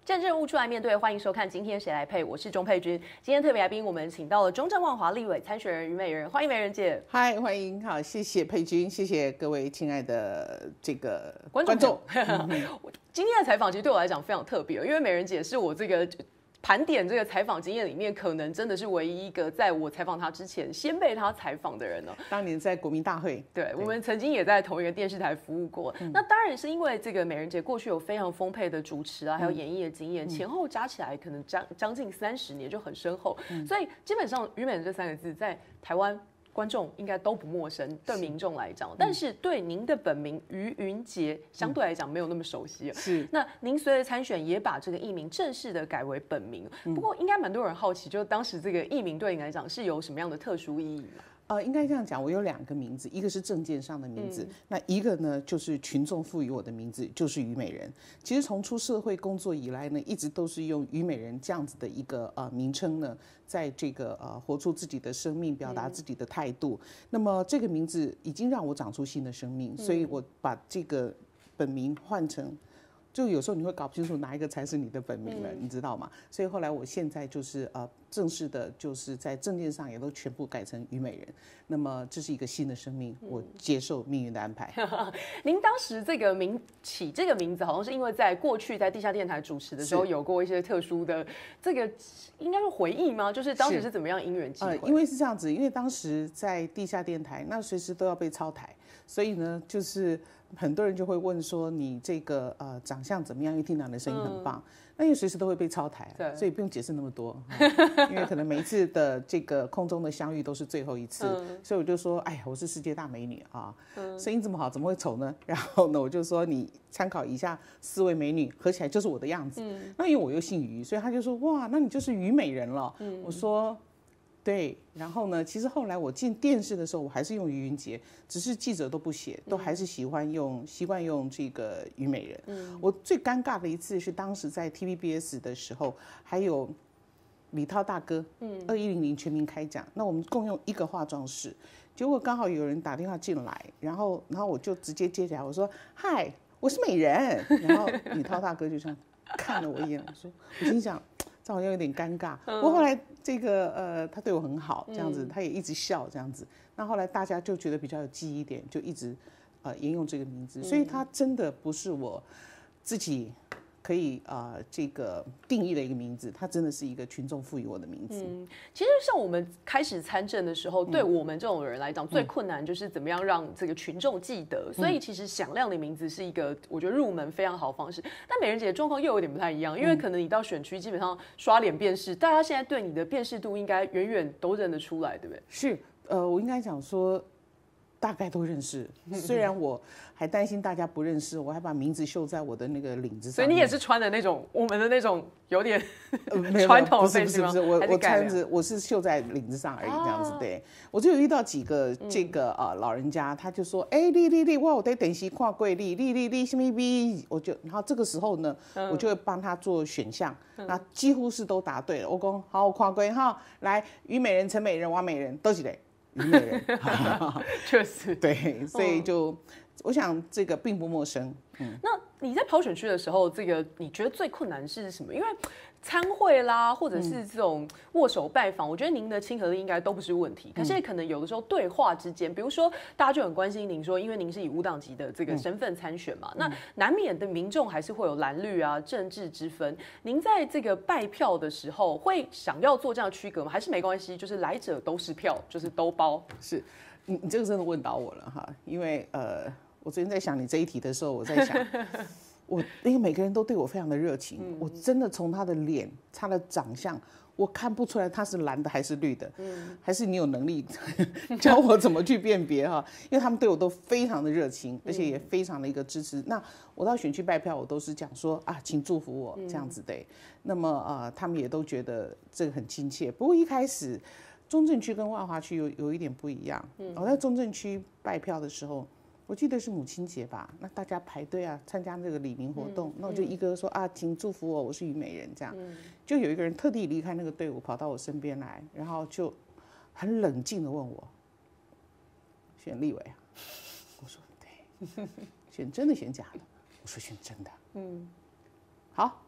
政治人物出来面对，欢迎收看《今天谁来配》，我是钟佩君。今天特别来宾，我们请到了中正万华立委参选人虞美人，欢迎美人姐。 嗨，欢迎，好，谢谢佩君，谢谢各位亲爱的这个观众。 今天的采访其实对我来讲非常特别，因为美人姐是我这个盘点这个采访经验里面，可能真的是唯一一个在我采访她之前先被她采访的人哦。 当年在国民大会， 对，我们曾经也在同一个电视台服务过。那当然是因为这个美人姐过去有非常丰沛的主持啊，还有演艺的经验，前后加起来可能将近30年，就很深厚。所以基本上虞美人这3个字在台湾观众应该都不陌生，对民众来讲，但是对您的本名虞云杰相对来讲没有那么熟悉。 是， 那您随着参选也把这个艺名正式的改为本名，不过应该蛮多人好奇，就是当时这个艺名对你来讲是有什么样的特殊意义吗？ 应该这样讲，我有2个名字，一个是政见上的名字，那一个呢就是群众赋予我的名字，就是虞美人。其实从出社会工作以来呢，一直都是用虞美人这样子的一个名称呢，在这个活出自己的生命，表达自己的态度。那么这个名字已经让我长出新的生命，所以我把这个本名换成。就有时候你会搞不清楚哪一个才是你的本名了，你知道吗？所以后来我现在就是正式的，就是在证件上也都全部改成虞美人。那么这是一个新的生命，我接受命运的安排。 您当时这个起这个名字，好像是因为在过去在地下电台主持的时候有过一些特殊的这个应该是回忆吗？就是当时是怎么样因缘际会？ 因为是这样子，因为当时在地下电台，那随时都要被抄台，所以呢，就是很多人就会问说你这个长相怎么样？因为听到你的声音很棒，那因为随时都会被抄台，所以不用解释那么多，因为可能每一次的这个空中的相遇都是最后一次，所以我就说，哎呀，我是世界大美女啊，声音这么好，怎么会丑呢？然后呢，我就说你参考以下4位美女，合起来就是我的样子。那因为我又姓虞，所以他就说，哇，那你就是虞美人了。我说。对，然后呢？其实后来我进电视的时候，我还是用虞云杰，只是记者都不写，都还是习惯用这个虞美人。我最尴尬的一次是当时在 TVBS 的时候，还有李涛大哥，2100全民开讲，那我们共用一个化妆室，结果刚好有人打电话进来，然后我就直接接起来，我说：“嗨，我是美人。”然后李涛大哥就这样看了我一眼，我心想。这好像有点尴尬，不过后来这个他对我很好，这样子他也一直笑这样子，那后来大家就觉得比较有记忆点，就一直沿用这个名字，所以他真的不是我自己可以这个定义的一个名字，它真的是一个群众赋予我的名字。 其实像我们开始参政的时候，对我们这种人来讲，最困难就是怎么样让这个群众记得。所以其实响亮的名字是一个我觉得入门非常好的方式。但美人姐的状况又有点不太一样，因为可能你到选区基本上刷脸辨识，大家现在对你的辨识度应该远远都认得出来，对不对？ 是，我应该讲说。大概都认识，虽然我还担心大家不认识，我还把名字绣在我的那个领子上。 所以你也是穿的那种我们的那种有点传统的， 不是，我穿着我是绣在领子上而已，这样子。对，我就有遇到几个这个老人家，他就说，哎，你，我在电视看过你什么 B， 然后这个时候呢，我就会帮他做选项，那几乎是都答对了。我说好，我看过哈，来虞美人、陈美人、王美人都是嘞。虞美人， 确实对，所以我想这个并不陌生。 那你在跑选区的时候，这个你觉得最困难是什么？因为参会啦，或者是这种握手拜访，我觉得您的亲和力应该都不是问题。可是可能有的时候对话之间，比如说大家就很关心您说，因为您是以无党籍的这个身份参选嘛，那难免的民众还是会有蓝绿啊政治之分。您在这个拜票的时候，会想要做这样的区隔吗？还是没关系，就是来者都是票，就是都包？ 是，你这个真的问到我了哈，因为我昨天在想你这一题的时候，我在想。因为每个人都对我非常的热情，我真的从他的脸、他的长相，我看不出来他是蓝的还是绿的，还是你有能力教我怎么去辨别哈？因为他们对我都非常的热情，而且也非常的一个支持。那我到选区拜票，我都是讲说啊，请祝福我这样子的。那么他们也都觉得这个很亲切。不过一开始中正区跟万华区有一点不一样。我在中正区拜票的时候。我记得是母亲节吧，那大家排队啊，参加那个礼明活动，那我就一个说啊，请祝福我，我是虞美人这样，就有一个人特地离开那个队伍，跑到我身边来，然后就很冷静的问我，选立委啊？我说对，选真的选假的？我说选真的。好，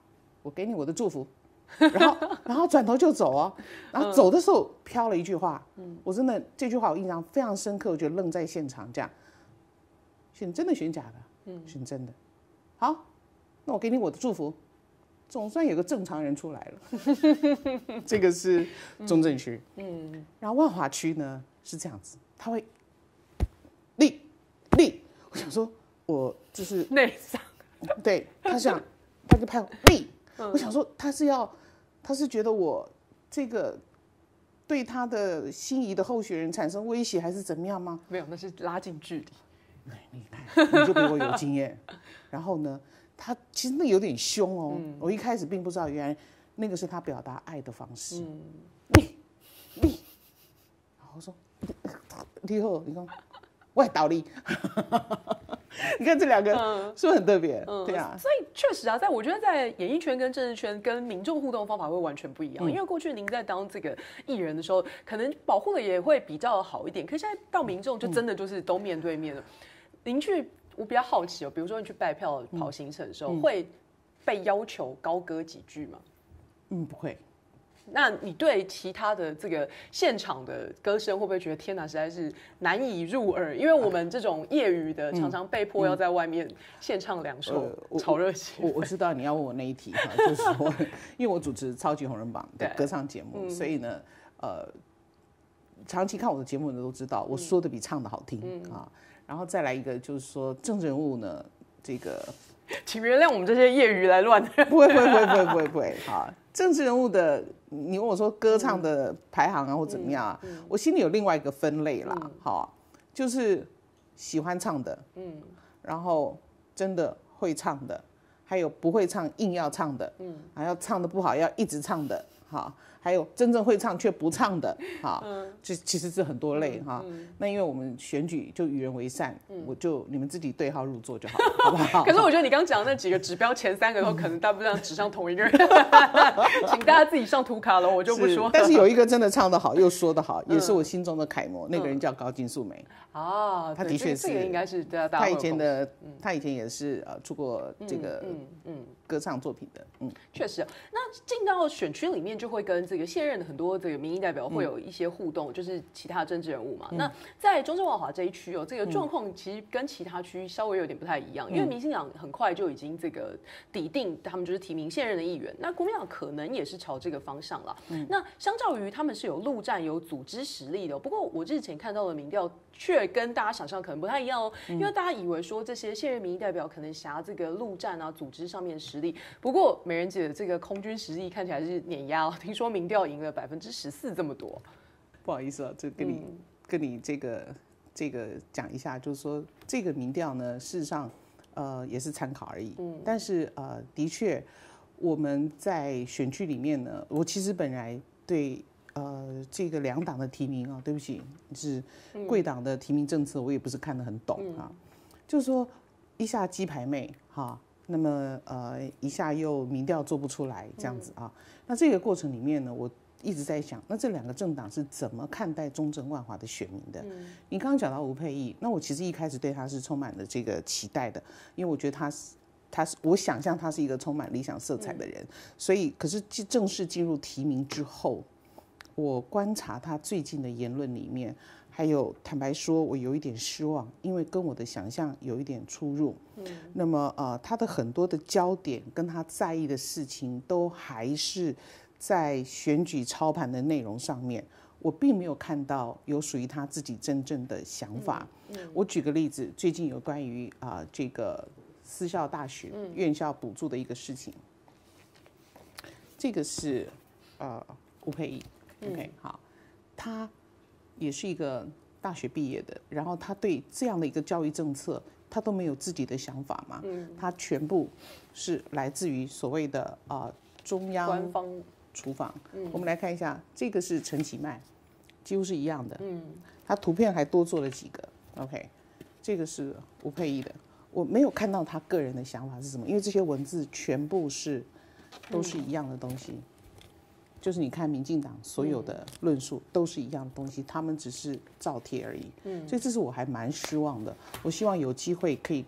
我给你我的祝福。然后转头就走哦，然后走的时候飘了一句话，我真的这句话我印象非常深刻，我就愣在现场，这样选真的选假的，选真的，好，那我给你我的祝福，总算有个正常人出来了。这个是中正区，然后万华区呢是这样子，他会立，我想说我就是内伤， 对他想他就拍我立。我想说他是觉得我这个对他的心仪的候选人产生威胁，还是怎么样吗？ 没有，那是拉近距离。 你看，你就比我有经验。然后呢，他其实那有点凶哦。我一开始并不知道，原来那个是他表达爱的方式。你，然后我说你好，你看，我还倒立。你看这两个是不是很特别？对啊， 所以确实啊，我觉得在演艺圈跟政治圈跟民众互动方法会完全不一样。因为过去您在当这个艺人的时候，可能保护的也会比较好一点，可是现在到民众就真的就是都面对面了。您去，我比较好奇哦，比如说你去拜票跑行程的时候，会被要求高歌几句吗？ 不会。 那你对其他的这个现场的歌声会不会觉得天哪，实在是难以入耳？因为我们这种业余的，常常被迫要在外面献唱2首炒热气。 我知道你要问我那一题哈，就是我因为我主持《超级红人榜》的歌唱节目，所以呢，长期看我的节目的人都知道，我说的比唱的好听啊。然后再来一个就是说政治人物呢，这个。 请原谅我们这些业余来乱的人。 不会好，政治人物的，你问我说歌唱的排行啊或怎么样啊，我心里有另外一个分类啦，好，就是喜欢唱的，然后真的会唱的，还有不会唱硬要唱的，还要唱的不好要一直唱的，好。还有真正会唱却不唱的，哈，其实是很多类哈。那因为我们选举就与人为善，你们自己对号入座就好，好不好？ 可是我觉得你刚讲的那几个指标前3个都可能大部分上指向同一个人，请大家自己上图卡了，我就不说。 但是有一个真的唱得好又说得好，也是我心中的楷模，那个人叫高金素梅啊，他的确是， 这个应该是大家他以前也是出过这个歌唱作品的， 确实。那进到选区里面就会跟这个现任的很多这个民意代表会有一些互动，就是其他政治人物嘛。那在中正万华这一区这个状况其实跟其他区稍微有点不太一样，因为民进党很快就已经这个底定，他们就是提名现任的议员。那国民党可能也是朝这个方向了。那相较于他们是有陆战有组织实力的，不过我之前看到的民调却跟大家想象可能不太一样哦，因为大家以为说这些现任民意代表可能辖这个陆战啊组织上面的实力，不过美人姐的这个空军实力看起来是碾压哦，听说民调赢了14%这么多。 不好意思啊，这跟你这个讲一下，就是说这个民调呢，事实上也是参考而已。但是的确我们在选区里面呢，我其实本来对这个2党的提名啊，对不起，是贵党的提名政策，我也不是看得很懂啊。就是说一下鸡排妹哈，那么一下又民调做不出来这样子啊。那这个过程里面呢，我一直在想，那这2个政党是怎么看待中正万华的选民的？你刚刚讲到吴沛憶，那我其实一开始对他是充满了这个期待的，因为我觉得他是我想象他是一个充满理想色彩的人，所以可是正式进入提名之后，我观察他最近的言论里面，还有坦白说，我有一点失望，因为跟我的想象有一点出入。那么他的很多的焦点跟他在意的事情，都还是在选举操盘的内容上面，我并没有看到有属于他自己真正的想法。我举个例子，最近有关于这个私校大学院校补助的一个事情，这个是吴沛憶。OK， 好，他也是一个大学毕业的，然后他对这样的一个教育政策，他都没有自己的想法嘛，他全部是来自于所谓的中央官方厨房。我们来看一下，这个是陈其迈，几乎是一样的，他图片还多做了几个。OK， 这个是吴沛憶的，我没有看到他个人的想法是什么，因为这些文字全部都是一样的东西。就是你看民进党所有的论述都是一样的东西，他们只是照贴而已。所以这是我还蛮失望的。我希望有机会可以跟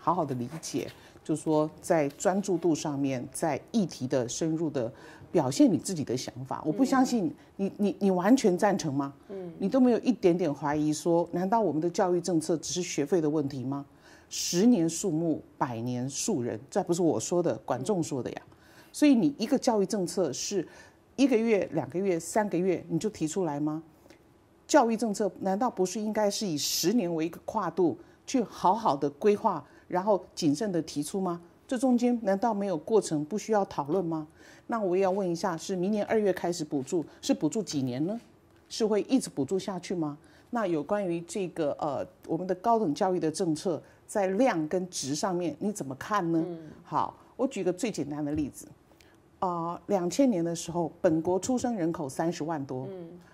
好好的理解，就是说在专注度上面，在议题的深入的表现你自己的想法。我不相信你完全赞成吗？你都没有一点点怀疑说，难道我们的教育政策只是学费的问题吗？10年树木，100年树人，这不是我说的，管仲说的呀。所以你一个教育政策是1个月、2个月、3个月你就提出来吗？教育政策难道不是应该是以10年为一个跨度去好好的规划，然后谨慎的提出吗？这中间难道没有过程不需要讨论吗？那我也要问一下，是明年2月开始补助，是补助几年呢？是会一直补助下去吗？那有关于这个我们的高等教育的政策，在量跟值上面你怎么看呢？好，我举个最简单的例子，2000年的时候，本国出生人口30万多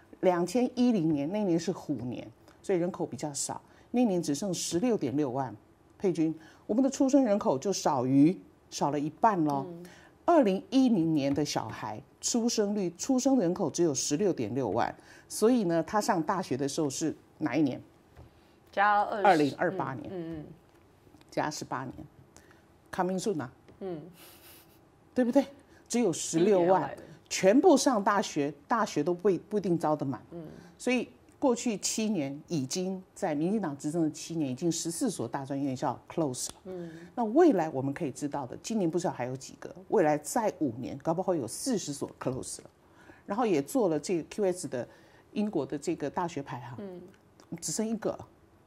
，2010年那年是虎年，所以人口比较少，那年只剩16.6万。佩君，我们的出生人口就少了一半咯。2010年的小孩出生人口只有16.6万，所以呢，他上大学的时候是哪一年？ 加 2028年，加18年 ，coming soon 啊，对不对？只有16万，全部上大学，大学都不一定招得满，所以过去7年已经在民进党执政的7年，已经14所大专院校 close 了。那未来我们可以知道的，今年不知道还有几个，未来再5年，搞不好有40所 close 了。然后也做了这个 QS 的英国的这个大学排行，只剩1个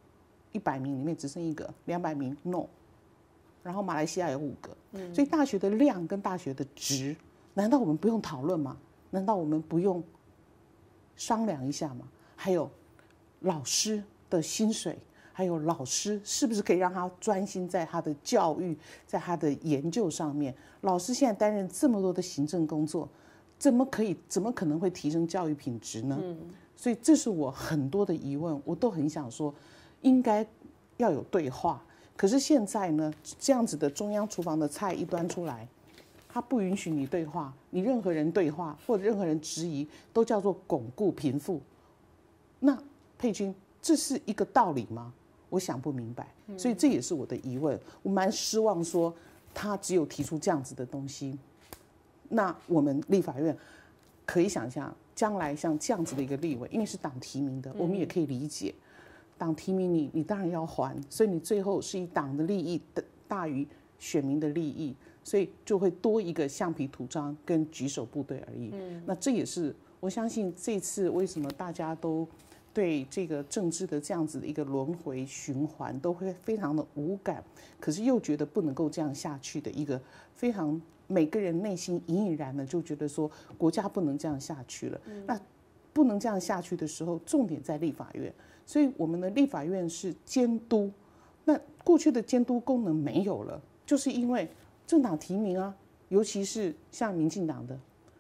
，100名里面只剩1个，200名 no。然后马来西亚有5个，所以大学的量跟大学的值，难道我们不用讨论吗？难道我们不用商量一下吗？还有老师的薪水，还有老师是不是可以让他专心在他的教育，在他的研究上面？老师现在担任这么多的行政工作，怎么可能会提升教育品质呢？所以这是我很多的疑问，我都很想说，应该要有对话。可是现在呢，这样子的中央厨房的菜一端出来，他不允许你对话，你任何人对话或者任何人质疑，都叫做巩固贫富。那佩君，这是一个道理吗？我想不明白，所以这也是我的疑问。我蛮失望，说他只有提出这样子的东西。那我们立法院可以想象，将来像这样子的一个立委，因为是党提名的，我们也可以理解。党提名你当然要还，所以你最后是以党的利益大于选民的利益，所以就会多一个橡皮图章跟举手部队而已。那这也是我相信这次为什么大家都对这个政治的这样子的一个轮回循环都会非常的无感，可是又觉得不能够这样下去的一个非常每个人内心隐隐然的就觉得说国家不能这样下去了。那不能这样下去的时候，重点在立法院。所以我们的立法院是监督，那过去的监督功能没有了，就是因为政党提名啊，尤其是像民进党的，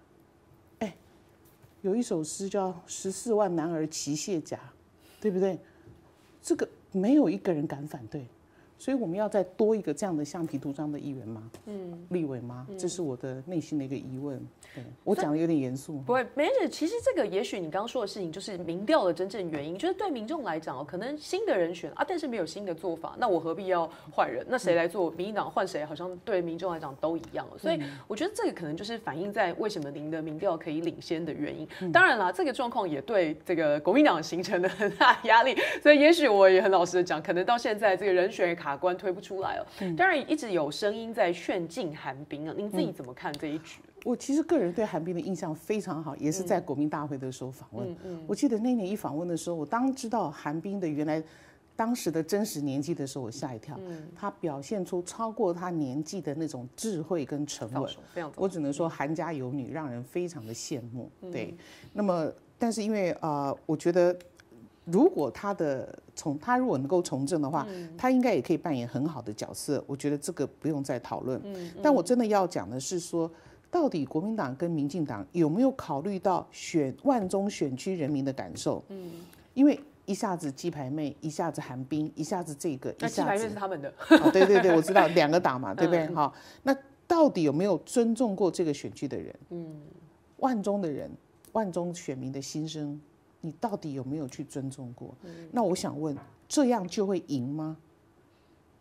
有一首诗叫14万男儿齐卸甲，对不对？这个没有一个人敢反对，所以我们要再多一个这样的橡皮图章的议员吗？立委吗？这是我的内心的一个疑问。对，我讲的有点严肃。 不会，没事。其实这个也许你刚刚说的事情就是民调的真正原因，就是对民众来讲可能新的人选啊，但是没有新的做法，那我何必要换人？那谁来做？民进党换谁，好像对民众来讲都一样了。所以我觉得这个可能就是反映在为什么您的民调可以领先的原因。当然啦，这个状况也对这个国民党形成了很大压力，所以也许我也很老实的讲，可能到现在这个人选卡关推不出来了。当然一直有声音在劝进韩冰啊，您自己怎么看这一局？ 我其实个人对韩冰的印象非常好，也是在国民大会的时候访问。我记得那年一访问的时候，我当知道韩冰的原来当时的真实年纪的时候，我吓一跳。他表现出超过他年纪的那种智慧跟沉稳，我只能说韩家有女，让人非常的羡慕。对，那么但是因为我觉得如果他如果能够从政的话，他应该也可以扮演很好的角色。我觉得这个不用再讨论。但我真的要讲的是说，到底国民党跟民进党有没有考虑到万中选区人民的感受？因为一下子鸡排妹，一下子韩冰，一下子这个， 那鸡排妹是他们的。 对对对，我知道2个党嘛，对不对？好，那到底有没有尊重过这个选区的人？万中的人，万中选民的心声，你到底有没有去尊重过？那我想问，这样就会赢吗？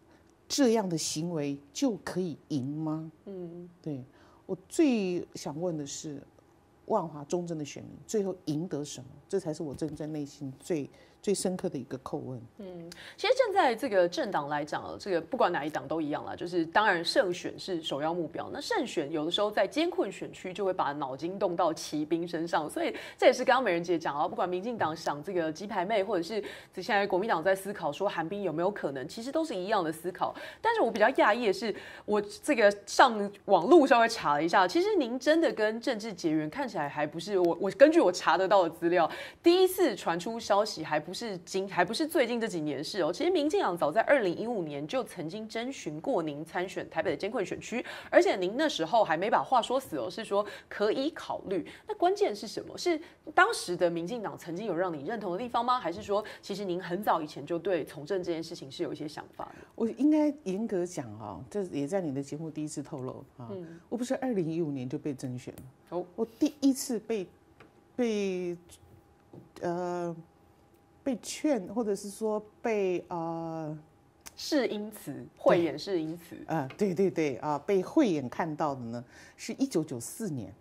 这样的行为就可以赢吗？对，我最想问的是，万华中正的选民最后赢得什么？这才是我真正内心最深刻的一个叩问。 其实站在这个政党来讲，这个不管哪一党都一样啦，就是当然胜选是首要目标。那胜选有的时候在艰困选区就会把脑筋动到骑兵身上，所以这也是刚刚美人姐讲啊，不管民进党想这个鸡排妹，或者是现在国民党在思考说韩冰有没有可能，其实都是一样的思考。但是我比较讶异的是，我这个上网路稍微查了一下，其实您真的跟政治结缘看起来还不是我根据我查得到的资料，第一次传出消息还不是最近这几年事哦。其实民进党早在2015年就曾经征询过您参选台北的艰困选区，而且您那时候还没把话说死哦，是说可以考虑。那关键是什么？是当时的民进党曾经有让你认同的地方吗？还是说其实您很早以前就对从政这件事情是有一些想法的？ 我应该严格讲啊，这也在你的节目第一次透露啊，我不是2015年就被征选了，我第一次被劝，或者是说被是因此慧眼是因此对被慧眼看到的呢，是1994年。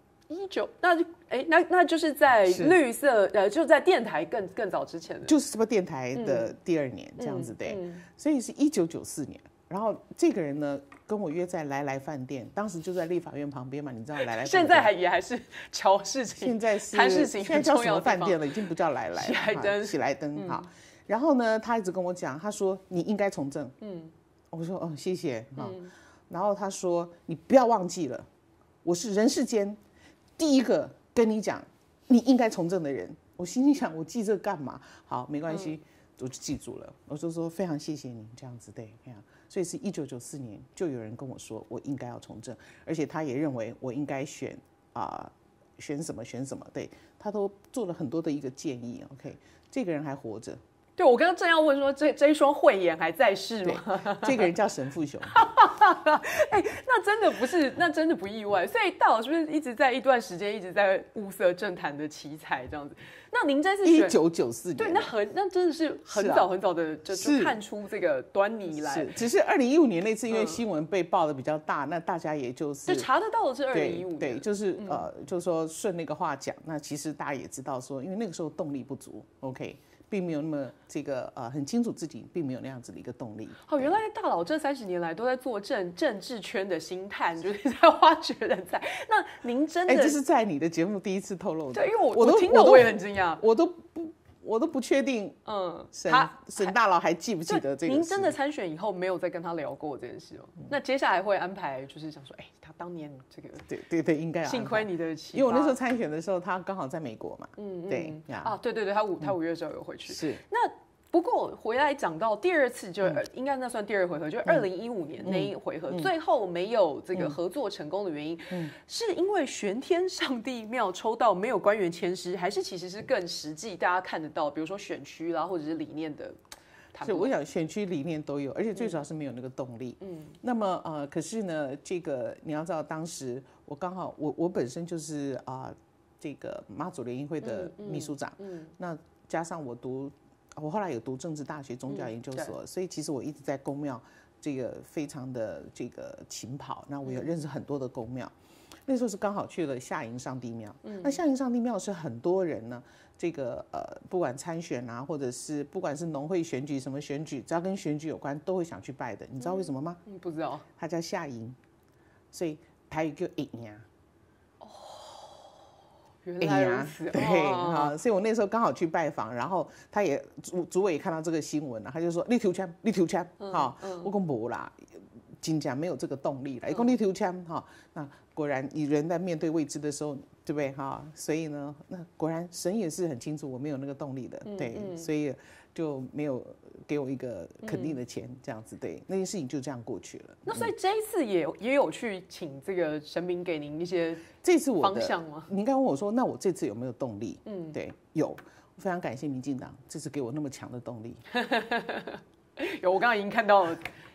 那就是在绿色就在电台更早之前的， 就是什么电台的第2年这样子对，所以是1994年。然后这个人呢跟我约在来来饭店，当时就在立法院旁边嘛，你知道来来饭店现在还是瞧事情， 现在是谈事情很重要的地方， 现在叫什么饭店了？已经不叫来来喜来登好。然后呢，他一直跟我讲，他说你应该从政，我说谢谢然后他说你不要忘记了，我是人世间第一个跟你讲你应该从政的人。我心里想，我记这个干嘛？好，没关系，我就记住了。我就说非常谢谢你这样子对，所以是1994年就有人跟我说我应该要从政，而且他也认为我应该选什么，对，他都做了很多的一个建议。OK， 这个人还活着。 对，我刚刚正要问说，这一双慧眼还在世吗？ 这个人叫沈富雄。 那真的不意外。所以大佬是不是一直在一段时间一直在物色政坛的奇才这样子？那您这次选 1994年， 对，那真的是很早的就看出这个端倪来。 只是2015年那次因为新闻被爆的比较大，那大家也就是就查得到的是2015年， 对，就是就是说顺那个话讲，那其实大家也知道说，因为那个时候动力不足 ，OK。并没有那么很清楚自己并没有那样子的一个动力。 原来大佬这30年来都在做政治圈的星探，就是在挖掘人才。那您真的这是在你的节目第一次透露的。 对，因为我听到我也很惊讶， 我都不确定，沈大佬还记不记得这个事？ 您真的参选以后没有再跟他聊过这件事哦？那接下来会安排，就是想说，他当年这个， 对，应该幸亏你的启发， 因为我那时候参选的时候，他刚好在美国嘛，对他5月的时候有回去， 是那。 不过回来讲到第2次，就应该那算第2回合，就2015年那一回合，最后没有这个合作成功的原因，是因为玄天上帝庙抽到没有官员签诗，还是其实是更实际大家看得到，比如说选区啦，或者是理念的是我想选区理念都有，而且最主要是没有那个动力。那么可是呢，这个你要知道，当时我刚好我本身就是这个妈祖联谊会的秘书长，那加上我后来有读政治大学宗教研究所，所以其实我一直在宫庙这个非常的这个勤跑。那我有认识很多的宫庙，那时候是刚好去了下营上帝庙。那下营上帝庙是很多人呢，这个不管参选啊，或者是不管是农会选举什么选举，只要跟选举有关，都会想去拜的。你知道为什么吗？ 不知道。 它叫下营，所以台语叫营呀。 原来如此， 对所以我那时候刚好去拜访，然后他也主委也看到这个新闻了，他就说你抽签，我说没啦，真正没有这个动力了，一共你抽签那果然你人在面对未知的时候，对不对所以呢，那果然神也是很清楚我没有那个动力的，对，所以就没有给我一个肯定的钱，这样子对，那件事情就这样过去了。 那所以这一次也有去请这个神明给您一些方向吗？ 你应该问我说，那我这次有没有动力？对，有，我非常感谢民进党这次给我那么强的动力。 有，我刚刚已经看到了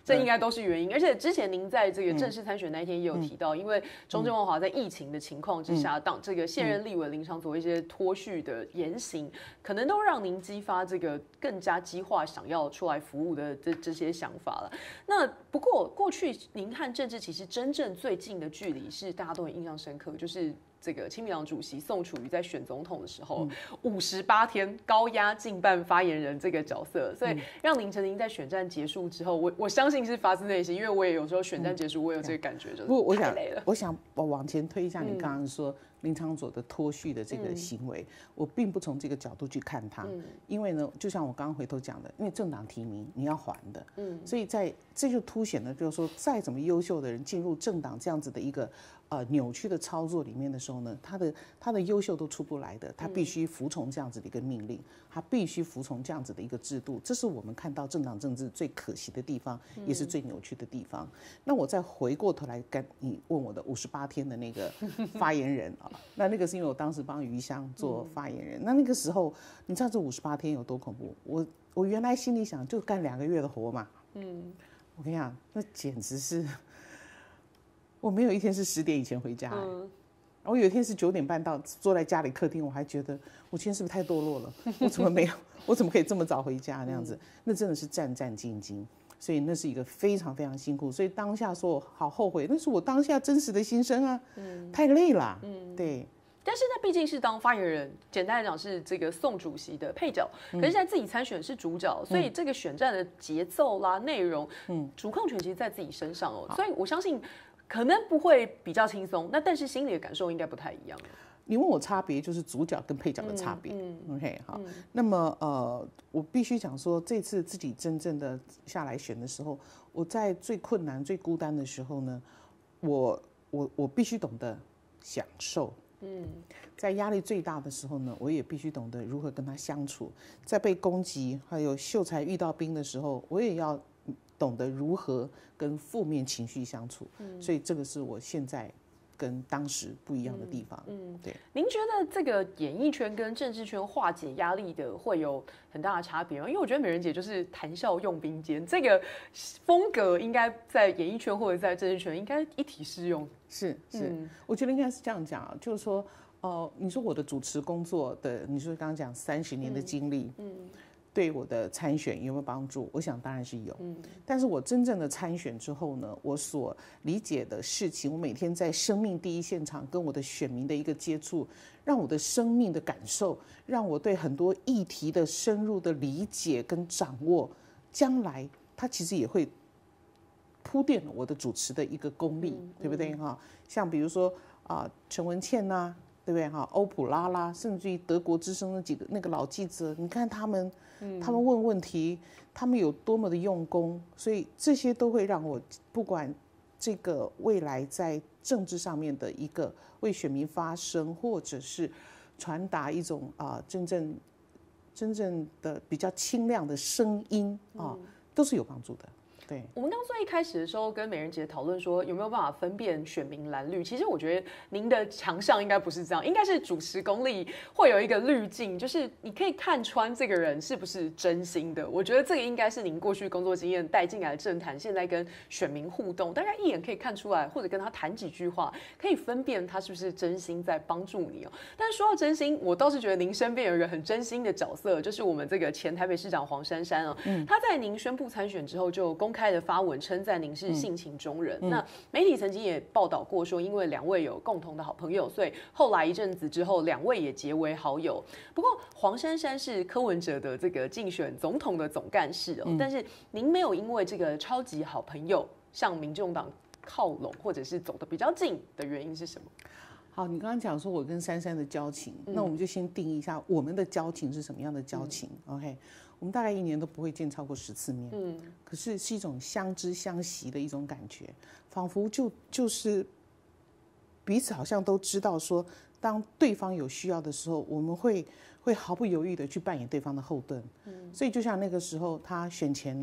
这应该都是原因。而且之前您在这个正式参选那一天也有提到，因为中正万华在疫情的情况之下，当这个现任立委林长佐一些脱序的言行，可能都让您激发这个更加激化想要出来服务的这些想法了。那不过过去您和政治其实真正最近的距离是大家都很印象深刻，就是这个亲民党主席宋楚瑜在选总统的时候，58天高压竞办发言人这个角色，所以让林晨宁在选战结束之后，我相信是发自内心，因为我也有时候选战结束，我有这个感觉，就是太累了。 我想往前推一下，你刚刚说林长佐的脱序的这个行为，我并不从这个角度去看他，因为呢，就像我刚刚回头讲的，因为政党提名你要还的，所以这就凸显了，就是说，再怎么优秀的人进入政党这样子的一个扭曲的操作里面的时候呢，他的优秀都出不来的，他必须服从这样子的一个命令，他必须服从这样子的一个制度，这是我们看到政党政治最可惜的地方，也是最扭曲的地方。那我再回过头来跟你问我的58天的那个发言人啊，那个是因为我当时帮余香做发言人，那个时候你知道这58天有多恐怖？我原来心里想就干2个月的活嘛，我跟你讲，那简直是。我没有一天是10点以前回家，我有一天是9点半到，坐在家里客厅，我还觉得我今天是不是太堕落了？我怎么没有？我怎么可以这么早回家那样子？那真的是战战兢兢，所以那是一个非常非常辛苦。所以当下说好后悔，那是我当下真实的心声啊，太累了，对。 但是那毕竟是当发言人，简单来讲是这个宋主席的配角，可是现在自己参选是主角，所以这个选战的节奏啦、内容，主控权其实在自己身上哦，所以我相信。可能不会比较轻松，但是心里的感受应该不太一样。 你问我差别，就是主角跟配角的差别。OK， 好。那么我必须讲说，这次自己真正的下来选的时候，我在最困难、最孤单的时候呢，我必须懂得享受。在压力最大的时候呢，我也必须懂得如何跟他相处。在被攻击还有秀才遇到兵的时候，我也要懂得如何跟负面情绪相处，所以这个是我现在跟当时不一样的地方。对。 您觉得这个演艺圈跟政治圈化解压力的会有很大的差别吗？因为我觉得美人姐就是谈笑用兵间，这个风格应该在演艺圈或者在政治圈应该一体适用。 是，我觉得应该是这样讲，就是说，你说我的主持工作的，你说刚刚讲30年的经历，对我的参选有没有帮助？我想当然是有。但是我真正的参选之后呢，我所理解的事情，我每天在生命第一现场跟我的选民的一个接触，让我的生命的感受，让我对很多议题的深入的理解跟掌握，将来它其实也会铺垫了我的主持的一个功力，对不对哈？像比如说陈文茜呐，对不对哈？欧普拉啦，甚至于德国之声那个老记者，你看他们问问题，他们有多么的用功，所以这些都会让我不管这个未来在政治上面的一个为选民发声，或者是传达一种真正的比较清亮的声音都是有帮助的。对， 我们刚最一开始的时候跟美人姐讨论说有没有办法分辨选民蓝绿，其实我觉得您的强项应该不是这样，应该是主持功力会有一个滤镜，就是你可以看穿这个人是不是真心的。我觉得这个应该是您过去工作经验带进来的政坛，现在跟选民互动，大概一眼可以看出来，或者跟他谈几句话，可以分辨他是不是真心在帮助你哦。但是说到真心，我倒是觉得您身边有一个很真心的角色，就是我们这个前台北市长黄珊珊哦，他在您宣布参选之后就公开的发文称赞您是性情中人。那媒体曾经也报道过说，因为2位有共同的好朋友，所以后来一阵子之后，2位也结为好友。不过黄珊珊是柯文哲的这个竞选总统的总干事哦，但是您没有因为这个超级好朋友向民众党靠拢，或者是走得比较近的原因是什么？ 好，你刚刚讲说我跟珊珊的交情，那我们就先定义一下我们的交情是什么样的交情。OK， 我们大概1年都不会见超过10次面，可是一种相知相惜的一种感觉，仿佛就是彼此好像都知道说，当对方有需要的时候，我们会毫不犹豫的去扮演对方的后盾。所以就像那个时候，他选前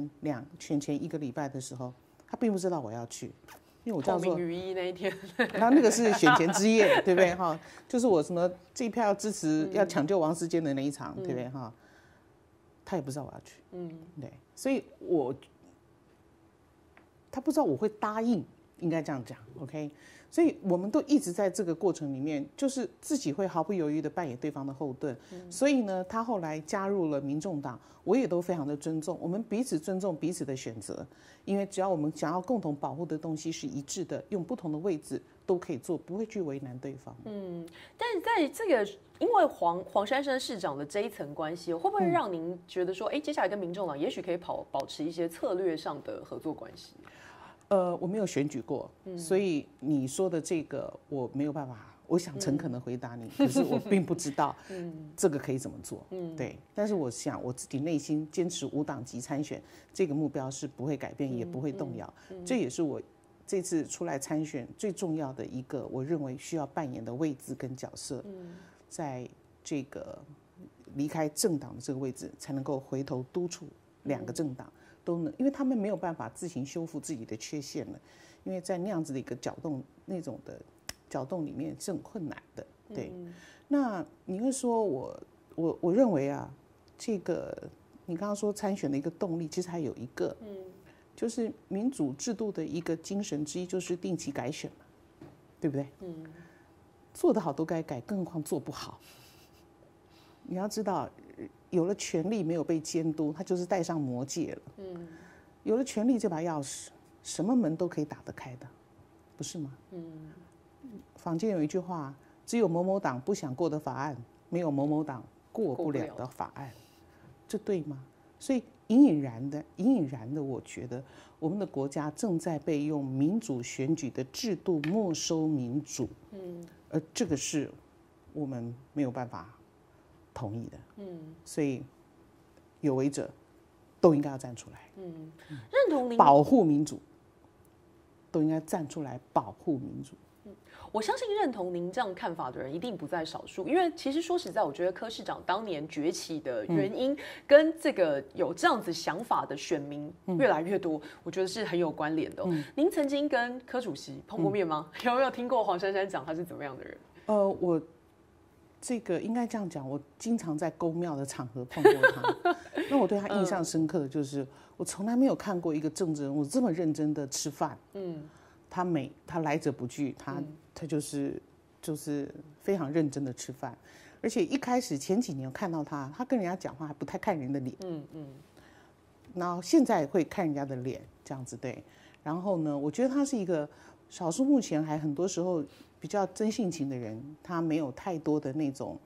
1个礼拜的时候，他并不知道我要去。因为我叫做雨衣那一天， 然后那个是选前之夜，对不对哈？就是我什么这一票要支持要抢救王世坚的那一场，对不对哈？他也不知道我要去，对，所以他不知道我会答应，应该这样讲 ，OK？ 所以我们都一直在这个过程里面，就是自己会毫不犹豫的扮演对方的后盾。所以呢，他后来加入了民众党，我也都非常的尊重，我们彼此尊重彼此的选择，因为只要我们想要共同保护的东西是一致的，用不同的位置都可以做，不会去为难对方。 但是在这个因为黄珊珊市长的这一层关系，会不会让您觉得说，接下来跟民众党也许可以保持一些策略上的合作关系？ 我没有选举过，所以你说的这个我没有办法，我想诚恳的回答你，可是我并不知道这个可以怎么做，对。但是我想我自己内心坚持无党籍参选这个目标是不会改变，也不会动摇，这也是我这次出来参选最重要的一个我认为需要扮演的位置跟角色，在这个离开政党的这个位置，才能够回头督促两个政党。都能，因为他们没有办法自行修复自己的缺陷了，因为在那样子的一个搅动那种的搅动里面是很困难的，对。那你会说我认为啊，这个你刚刚说参选的一个动力，其实还有一个，就是民主制度的一个精神之一，就是定期改选嘛，对不对？做得好都该改，更何况做不好。你要知道，有了权力没有被监督，他就是戴上魔戒了。有了权力这把钥匙，什么门都可以打得开的，不是吗？坊间有一句话，只有某某党不想过的法案，没有某某党过不了的法案，这对吗？所以隐隐然的，我觉得我们的国家正在被用民主选举的制度没收民主，而这个是我们没有办法同意的，所以有为者都应该要站出来， 认同您保护民主，都应该站出来保护民主。 我相信认同您这样看法的人一定不在少数，因为其实说实在，我觉得柯市长当年崛起的原因，跟这个有这样子想法的选民越来越多，我觉得是很有关联的。您曾经跟柯主席碰过面吗？有没有听过黄珊珊讲他是怎么样的人？ 我这个应该这样讲，我经常在公庙的场合碰过他。那我对他印象深刻的就是，我从来没有看过一个政治人物这么认真的吃饭。他来者不拒，他就是非常认真的吃饭，而且一开始前几年看到他跟人家讲话还不太看人的脸，然后现在会看人家的脸这样子，对。然后呢，我觉得他是一个少数目前还很多时候比较真性情的人，他没有太多的那种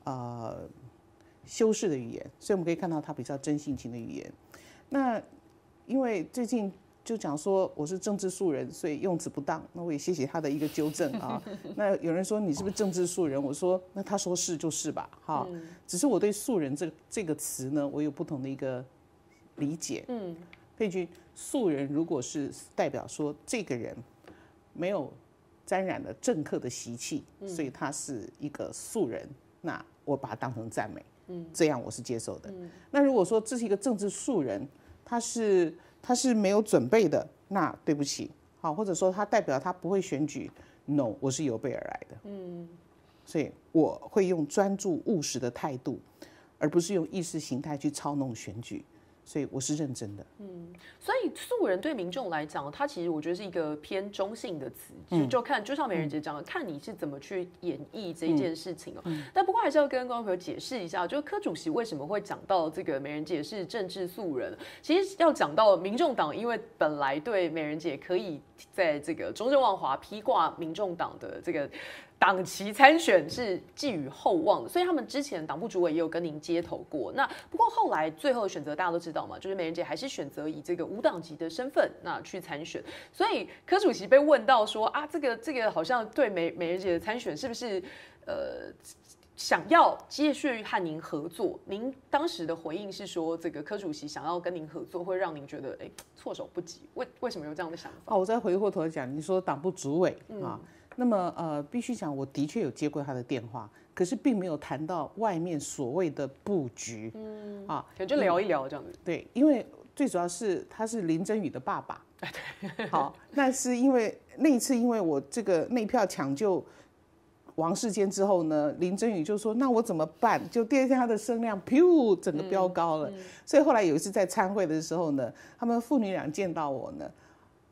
修饰的语言，所以我们可以看到他比较真性情的语言。那因为最近就讲说我是政治素人，所以用词不当，那我也谢谢他的一个纠正啊。那有人说你是不是政治素人？我说那他说是就是吧，哈。只是我对素人这个词呢，我有不同的一个理解。佩君，素人如果是代表说这个人没有沾染了政客的习气，所以他是一个素人，那我把它当成赞美，这样我是接受的。那如果说这是一个政治素人，他是没有准备的，那对不起，好，或者说他代表他不会选举 ，no， 我是有备而来的，所以我会用专注务实的态度，而不是用意识形态去操弄选举。所以我是认真的。 所以素人对民众来讲，他其实我觉得是一个偏中性的词，就像美人姐讲的，看你是怎么去演绎这件事情哦。但不过还是要跟观众朋友解释一下，就柯主席为什么会讲到这个美人姐是政治素人，其实要讲到民众党，因为本来对美人姐可以在这个中正万华披挂民众党的这个党旗参选是寄予厚望的，所以他们之前党部主委也有跟您接头过。那不过后来最后的选择大家都知道嘛，就是美人姐还是选择以这个无党籍的身份那去参选。所以柯主席被问到说啊，这个好像对美人姐的参选是不是想要继续和您合作？您当时的回应是说，这个柯主席想要跟您合作，会让您觉得措手不及。为什么有这样的想法？ 我再回过头来讲，你说党部主委啊。那么必须讲，我的确有接过他的电话，可是并没有谈到外面所谓的布局， 可能就聊一聊这样子。 对，因为最主要是他是林珍羽的爸爸，好，那是因为那一次，因为我这个内票抢救王世坚之后呢，林珍羽就说那我怎么办？就第二天他的声量整个飙高了，所以后来有一次在参会的时候呢，他们父女俩见到我呢。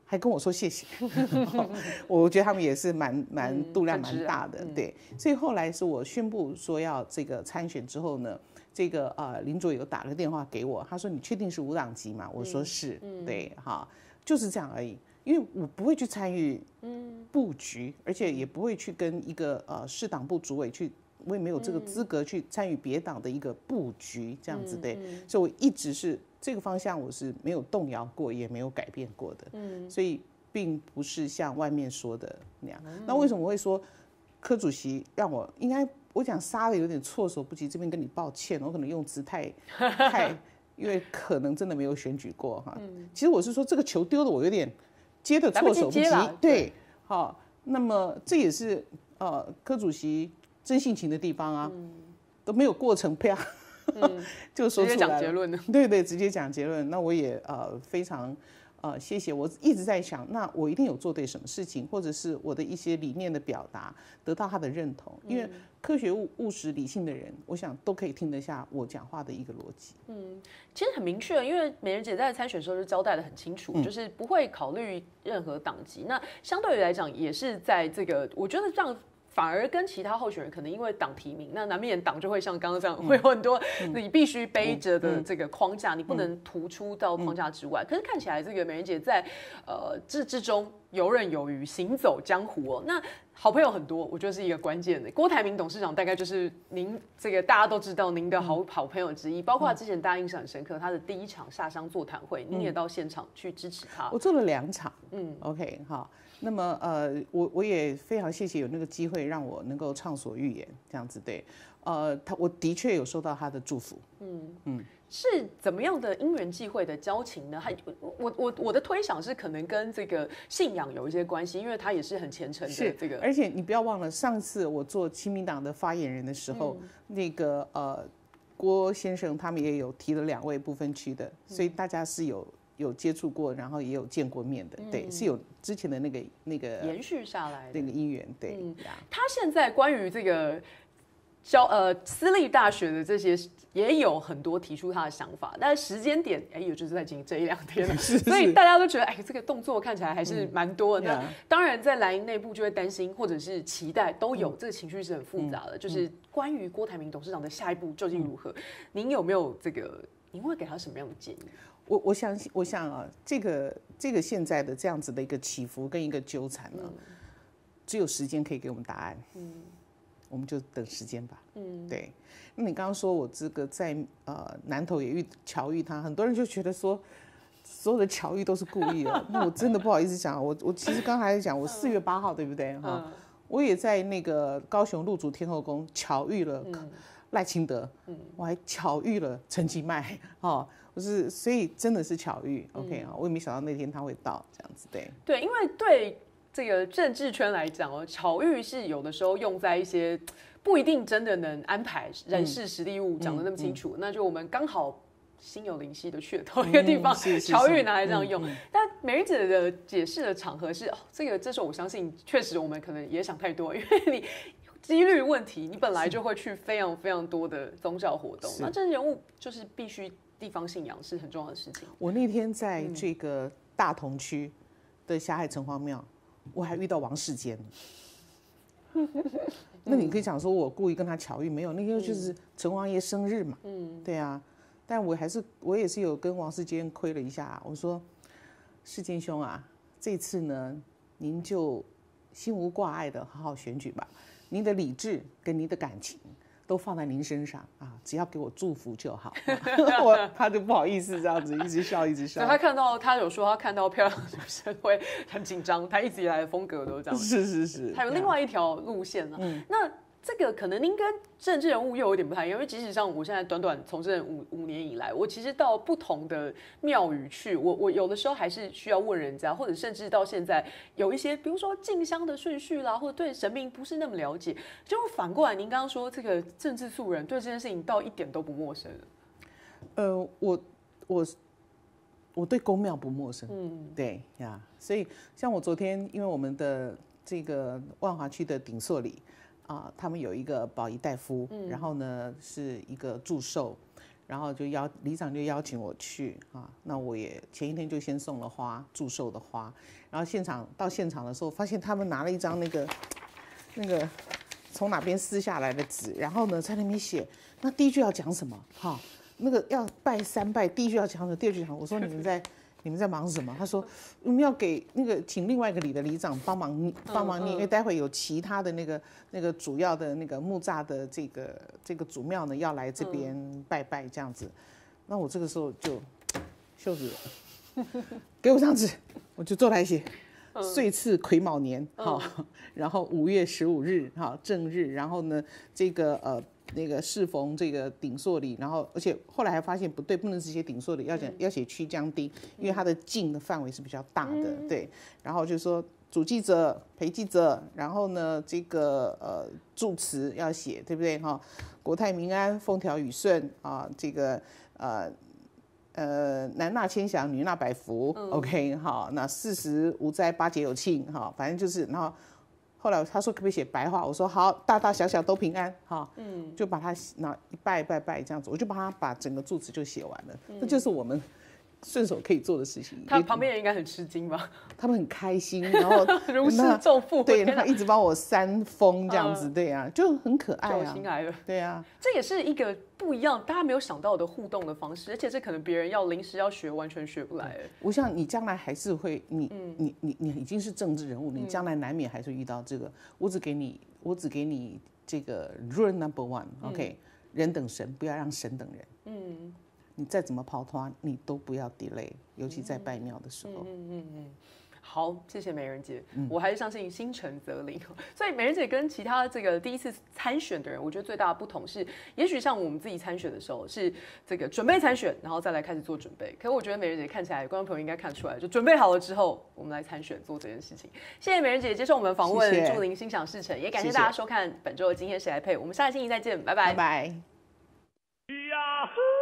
还跟我说谢谢，我觉得他们也是蛮度量蛮大的，对。所以后来是我宣布说要这个参选之后呢，这个林卓有打个电话给我，他说你确定是无党籍吗？我说是，对，哈，就是这样而已。因为我不会去参与布局，而且也不会去跟一个市党部主委去，我也没有这个资格去参与别党的一个布局这样子的，所以我一直是这个方向我是没有动摇过，也没有改变过的，所以并不是像外面说的那样。那为什么我会说柯主席让我应该我讲杀的有点措手不及，这边跟你抱歉，我可能用词太。因为可能真的没有选举过哈，其实我是说这个球丢的我有点接的措手不及，对，好，那么这也是柯主席真性情的地方啊，都没有过程，啪，就说出来了，直接讲结论了， 对，直接讲结论。那我也非常谢谢，我一直在想，那我一定有做对什么事情，或者是我的一些理念的表达得到他的认同，因为科学务实理性的人，我想都可以听得下我讲话的一个逻辑。 其实很明确，因为美人姐在参选的时候就交代的很清楚，就是不会考虑任何党籍。那相对于来讲，也是在这个，我觉得这样。反而跟其他候选人可能因为党提名，那难免党就会像刚刚这样，会有很多你必须背着的这个框架，你不能突出到框架之外。可是看起来这个美人姐在这之中游刃有余，行走江湖哦。那好朋友很多，我觉得是一个关键的。郭台铭董事长大概就是您这个大家都知道您的好朋友之一，包括之前大家印象很深刻，他的第一场下乡座谈会，您也到现场去支持他。 我做了2场，OK 好。那么我也非常谢谢有那个机会让我能够畅所欲言，这样子对，我的确有收到他的祝福， 是怎么样的因缘际会的交情呢？我的推想是可能跟这个信仰有一些关系，因为他也是很虔诚的这个。 而且你不要忘了，上次我做亲民党的发言人的时候，那个郭先生他们也有提了2位不分区的，所以大家是有接触过，然后也有见过面的，对，是有之前的那个延续下来的那个因缘，对。 他现在关于这个私立大学的这些也有很多提出他的想法，但是时间点也就是在这1-2天了，所以大家都觉得这个动作看起来还是蛮多的。那当然在蓝营内部就会担心或者是期待都有，这个情绪是很复杂的。就是关于郭台铭董事长的下一步究竟如何，您有没有您会给他什么样的建议？ 我想啊，这个现在的这样子的一个起伏跟一个纠缠呢，只有时间可以给我们答案。我们就等时间吧。对。那你刚刚说我这个在南投也巧遇他，很多人就觉得说所有的巧遇都是故意的。那我真的不好意思讲，我其实刚才讲我4月8号对不对哈？我也在那个高雄鹿竹天后宫巧遇了赖清德，我还巧遇了陈其迈所以真的是巧遇 ，OK 啊，我也没想到那天他会到这样子，对。 对，因为对这个政治圈来讲巧遇是有的时候用在一些不一定真的能安排人事实地物讲得那么清楚，那就我们刚好心有灵犀的去了同一个地方，巧遇拿来这样用。但美人姐的解释的场合是这时候我相信确实我们可能也想太多，因为你几率问题，你本来就会去非常非常多的宗教活动，那政治人物就是必须。地方信仰是很重要的事情。 我那天在这个大同区的霞海城隍庙，我还遇到王世坚。那你可以讲说我故意跟他巧遇，没有，那天就是城隍爷生日嘛。对啊。但我也是有跟王世坚亏了一下，我说世坚兄啊，这次呢您就心无挂碍的好好选举吧，您的理智跟您的感情。都放在您身上啊，只要给我祝福就好。他就不好意思这样子，一直笑。所以他有说他看到漂亮的女生会很紧张，他一直以来的风格都是这样。 是。 还有另外一条路线呢，那这个可能您跟政治人物又有点不太一样，因为即使像我现在短短从政5年以来，我其实到不同的庙宇去，我有的时候还是需要问人家，或者甚至到现在有一些，比如说进香的顺序啦，或者对神明不是那么了解，就反过来，您刚刚说这个政治素人对这件事情倒一点都不陌生。 我对宫庙不陌生，对呀，所以像我昨天，因为我们的这个万华区的鼎硕里。他们有一个保仪大夫，然后呢是一个祝寿， 然后里长就邀请我去啊，那我也前一天就先送了花，祝寿的花，然后到现场的时候，发现他们拿了一张那个从哪边撕下来的纸，然后呢在那边写，那第一句要讲什么？哈，那个要拜三拜，第一句要讲什么？第二句讲，我说你们在忙什么？他说我们要给请另外一个里的里长帮忙念，因为待会有其他的那个主要的那个木栅的这个祖庙呢要来这边拜拜这样子。那我这个时候就袖子给我张纸，我就坐来写。岁次癸卯年，然后5月15日，正日，然后呢，这个那个适逢这个鼎朔里，然后而且后来还发现不对，不能只写鼎朔里，要写曲江町，因为它的境的范围是比较大的，对。然后就说主祭者、陪祭者，然后呢，这个祝词要写，对不对哈？国泰民安，风调雨顺啊，这个男纳千祥，女纳百福，OK， 好，那40无灾，8节有庆，哈，反正就是，然后后来他说可不可以写白话，我说好，大大小小都平安，哈，就把它一拜这样子，我就把整个祝词就写完了，那就是我们顺手可以做的事情。 他旁边人应该很吃惊吧？ 他们很开心，然后如释重负， 对，他一直帮我扇风这样子，对啊，就很可爱啊， 走心来了， 对啊， 这也是一个不一样，大家没有想到的互动的方式，而且这可能别人临时要学，完全学不来。 我想你将来还是会，你已经是政治人物，你将来难免还是会遇到这个。我只给你这个 rule number one，OK，人等神，不要让神等人。你再怎么跑团，你都不要 delay， 尤其在拜庙的时候。 好，谢谢美人姐。我还是相信心诚则灵，所以美人姐跟其他这个第一次参选的人，我觉得最大的不同是，也许像我们自己参选的时候是这个准备参选，然后再来开始做准备。可是我觉得美人姐看起来，观众朋友应该看出来，就准备好了之后，我们来参选做这件事情。谢谢美人姐接受我们访问，祝您心想事成，也感谢大家收看本周的今天谁来配，我们下个星期再见，拜拜。 拜拜。